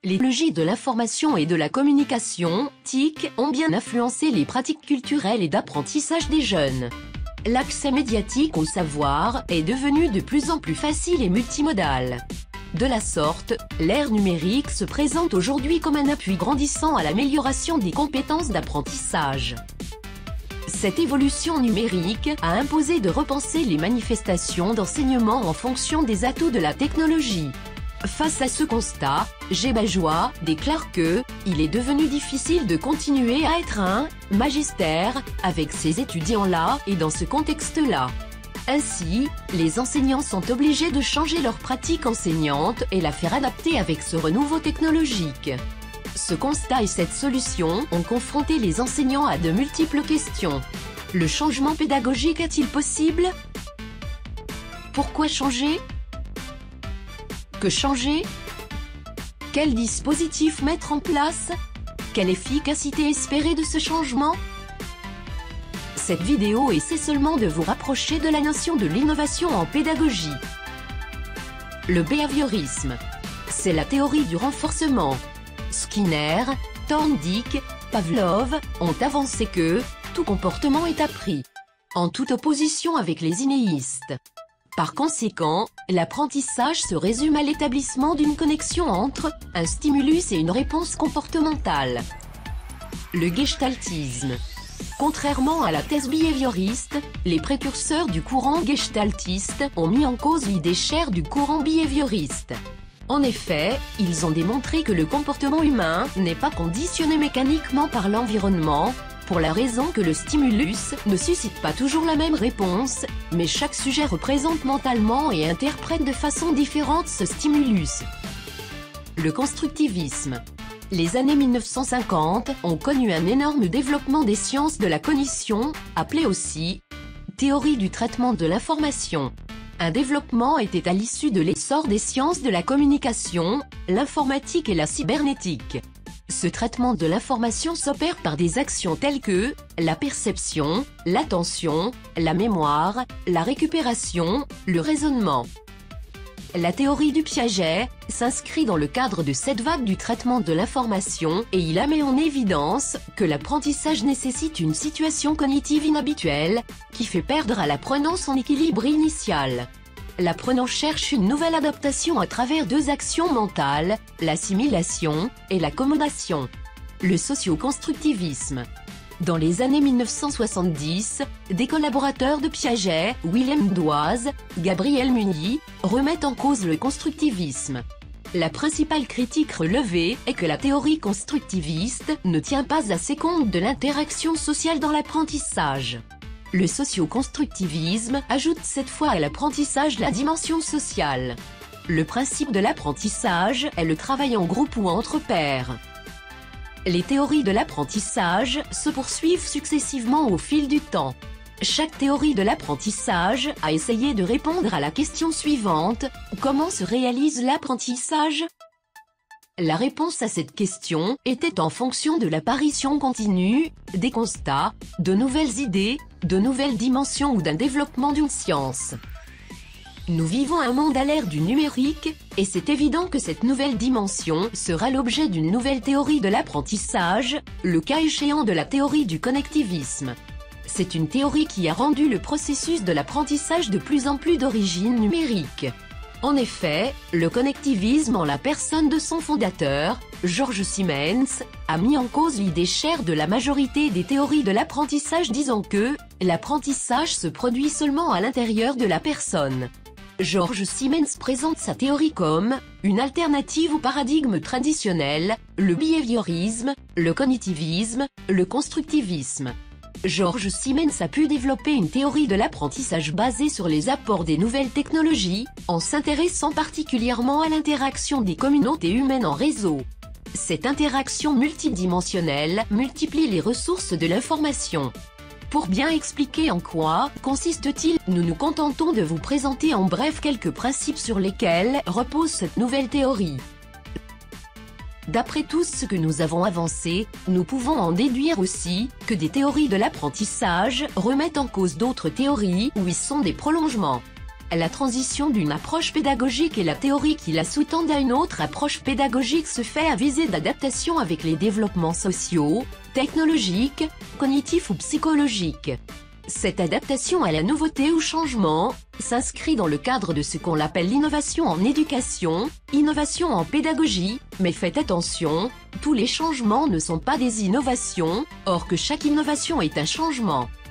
Les technologies de l'information et de la communication, TIC, ont bien influencé les pratiques culturelles et d'apprentissage des jeunes. L'accès médiatique au savoir est devenu de plus en plus facile et multimodal. De la sorte, l'ère numérique se présente aujourd'hui comme un appui grandissant à l'amélioration des compétences d'apprentissage. Cette évolution numérique a imposé de repenser les manifestations d'enseignement en fonction des atouts de la technologie. Face à ce constat, Gebajois déclare que « il est devenu difficile de continuer à être un magistère avec ces étudiants-là et dans ce contexte-là ». Ainsi, les enseignants sont obligés de changer leur pratique enseignante et la faire adapter avec ce renouveau technologique. Ce constat et cette solution ont confronté les enseignants à de multiples questions. Le changement pédagogique est-il possible? Pourquoi changer? Que changer? Quel dispositif mettre en place? Quelle efficacité espérer de ce changement? Cette vidéo essaie seulement de vous rapprocher de la notion de l'innovation en pédagogie. Le behaviorisme. C'est la théorie du renforcement. Skinner, Thorndike, Pavlov ont avancé que tout comportement est appris, en toute opposition avec les innéistes. Par conséquent, l'apprentissage se résume à l'établissement d'une connexion entre un stimulus et une réponse comportementale. Le gestaltisme. Contrairement à la thèse behavioriste, les précurseurs du courant gestaltiste ont mis en cause l'idée chère du courant behavioriste. En effet, ils ont démontré que le comportement humain n'est pas conditionné mécaniquement par l'environnement, pour la raison que le stimulus ne suscite pas toujours la même réponse, mais chaque sujet représente mentalement et interprète de façon différente ce stimulus. Le constructivisme. Les années 1950 ont connu un énorme développement des sciences de la cognition, appelée aussi théorie du traitement de l'information. Un développement était à l'issue de l'essor des sciences de la communication, l'informatique et la cybernétique. Ce traitement de l'information s'opère par des actions telles que la perception, l'attention, la mémoire, la récupération, le raisonnement. La théorie du Piaget s'inscrit dans le cadre de cette vague du traitement de l'information et il la met en évidence que l'apprentissage nécessite une situation cognitive inhabituelle qui fait perdre à l'apprenant son équilibre initial. L'apprenant cherche une nouvelle adaptation à travers deux actions mentales, l'assimilation et l'accommodation. Le socio-constructivisme. Dans les années 1970, des collaborateurs de Piaget, Willem Doise, Gabriel Muni, remettent en cause le constructivisme. La principale critique relevée est que la théorie constructiviste ne tient pas assez compte de l'interaction sociale dans l'apprentissage. Le socio-constructivisme ajoute cette fois à l'apprentissage la dimension sociale. Le principe de l'apprentissage est le travail en groupe ou entre pairs. Les théories de l'apprentissage se poursuivent successivement au fil du temps. Chaque théorie de l'apprentissage a essayé de répondre à la question suivante: comment se réalise l'apprentissage? La réponse à cette question était en fonction de l'apparition continue, des constats, de nouvelles idées, de nouvelles dimensions ou d'un développement d'une science. Nous vivons un monde à l'ère du numérique, et c'est évident que cette nouvelle dimension sera l'objet d'une nouvelle théorie de l'apprentissage, le cas échéant de la théorie du connectivisme. C'est une théorie qui a rendu le processus de l'apprentissage de plus en plus d'origine numérique. En effet, le connectivisme en la personne de son fondateur, George Siemens, a mis en cause l'idée chère de la majorité des théories de l'apprentissage disant que l'apprentissage se produit seulement à l'intérieur de la personne. George Siemens présente sa théorie comme une alternative au paradigme traditionnel, le behaviorisme, le cognitivisme, le constructivisme. George Siemens a pu développer une théorie de l'apprentissage basée sur les apports des nouvelles technologies, en s'intéressant particulièrement à l'interaction des communautés humaines en réseau. Cette interaction multidimensionnelle multiplie les ressources de l'information. Pour bien expliquer en quoi consiste-t-il, nous nous contentons de vous présenter en bref quelques principes sur lesquels repose cette nouvelle théorie. D'après tout ce que nous avons avancé, nous pouvons en déduire aussi que des théories de l'apprentissage remettent en cause d'autres théories ou y sont des prolongements. La transition d'une approche pédagogique et la théorie qui la sous-tend à une autre approche pédagogique se fait à visée d'adaptation avec les développements sociaux, technologiques, cognitifs ou psychologiques. Cette adaptation à la nouveauté ou changement s'inscrit dans le cadre de ce qu'on appelle l'innovation en éducation, innovation en pédagogie, mais faites attention, tous les changements ne sont pas des innovations, or que chaque innovation est un changement.